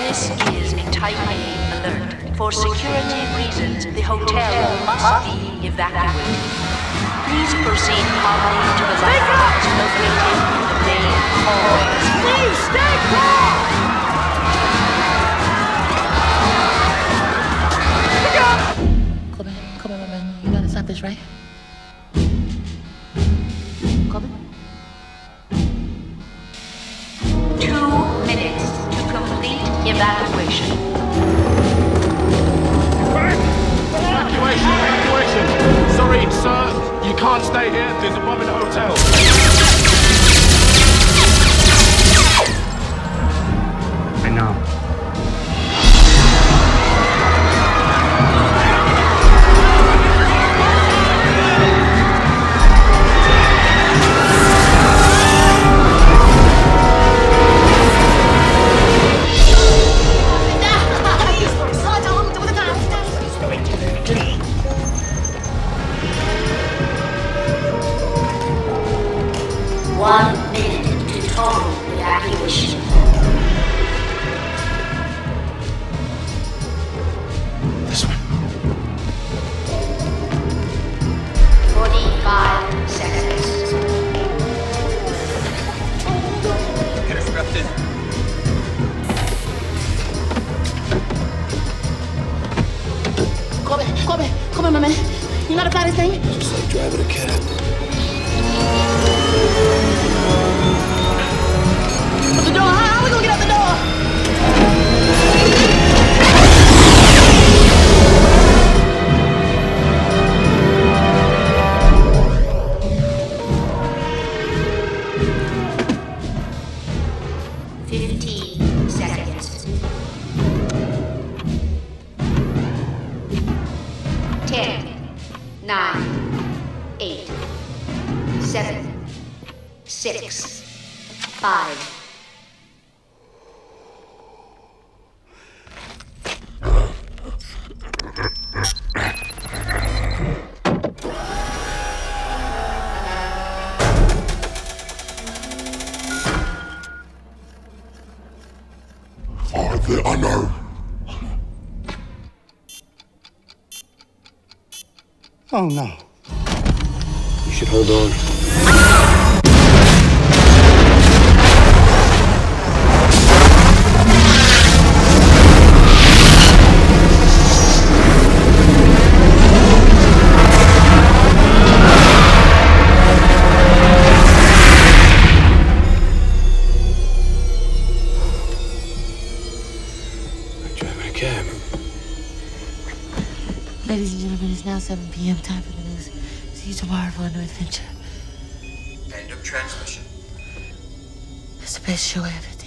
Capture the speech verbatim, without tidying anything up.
This is a type A alert. For security reasons, the hotel must be evacuated. Please proceed calmly to the lighthouse located in the main hallways. Please stay calm! Corbin, Corbin, my man, you gotta stop this, right? Corbin? Two minutes to complete evacuation. Evacuation, evacuation. Sorry, sir, you can't stay here. There's a bomb in the hotel. I know. One minute to total evacuation. This one. Forty-five seconds. Get her strapped in. Corbin, Corbin, Corbin, my man. You know how to fly this thing? Just like driving a cab. Out the door. How are we gonna get out the door? Fifteen seconds. Ten, nine, eight, seven, six, five. I know. Oh no. You should hold on. Ladies and gentlemen, it's now seven p m Time for the news. See you tomorrow for a new adventure. End of transmission. It's the best show ever.